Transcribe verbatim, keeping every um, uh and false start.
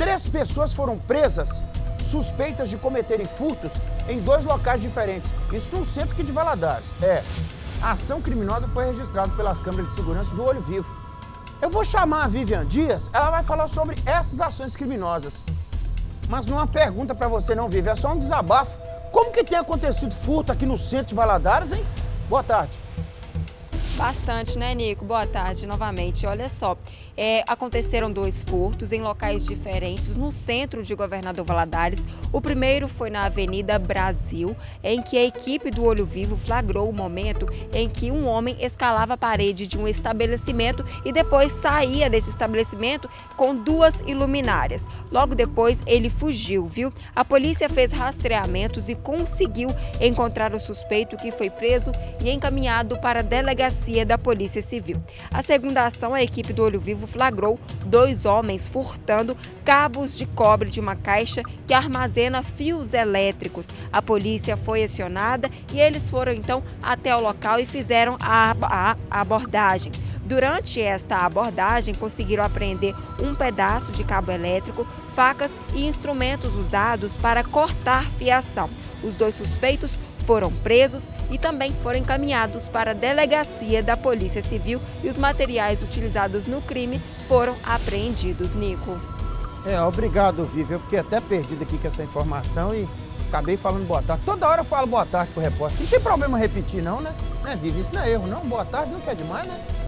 Três pessoas foram presas suspeitas de cometerem furtos em dois locais diferentes. Isso no centro aqui de Valadares. É, a ação criminosa foi registrada pelas câmeras de segurança do Olho Vivo. Eu vou chamar a Vivian Dias, ela vai falar sobre essas ações criminosas. Mas não é uma pergunta para você não, Vivian, é só um desabafo. Como que tem acontecido furto aqui no centro de Valadares, hein? Boa tarde. Bastante, né, Nico? Boa tarde novamente. Olha só, é, aconteceram dois furtos em locais diferentes no centro de Governador Valadares. O primeiro foi na Avenida Brasil, em que a equipe do Olho Vivo flagrou o momento em que um homem escalava a parede de um estabelecimento e depois saía desse estabelecimento com duas iluminárias. Logo depois, ele fugiu, viu? A polícia fez rastreamentos e conseguiu encontrar o suspeito, que foi preso e encaminhado para a delegacia da Polícia Civil. A segunda ação, a equipe do Olho Vivo flagrou dois homens furtando cabos de cobre de uma caixa que armazena fios elétricos. A polícia foi acionada e eles foram então até o local e fizeram a, a, a abordagem. Durante esta abordagem, conseguiram apreender um pedaço de cabo elétrico, facas e instrumentos usados para cortar fiação. Os dois suspeitos foram presos e também foram encaminhados para a delegacia da Polícia Civil e os materiais utilizados no crime foram apreendidos, Nico. É, obrigado, Vivi. Eu fiquei até perdido aqui com essa informação e acabei falando boa tarde. Toda hora eu falo boa tarde pro repórter. Não tem problema repetir não, né? Né, Vivi? Isso não é erro, não. Boa tarde não quer demais, né?